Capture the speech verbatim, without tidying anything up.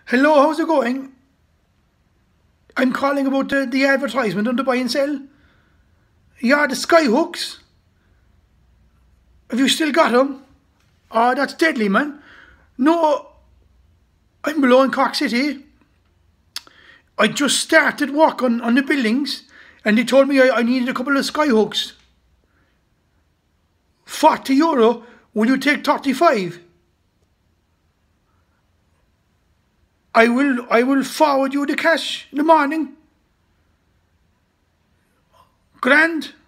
Hello, how's it going? I'm calling about the, the advertisement on the buy and sell. Yeah, the skyhooks. Have you still got them? Oh, that's deadly, man. No, I'm below in Cork City. I just started work on, on the buildings and they told me I, I needed a couple of skyhooks. forty euro? Will you take thirty-five? I will I will forward you the cash in the morning. Grand.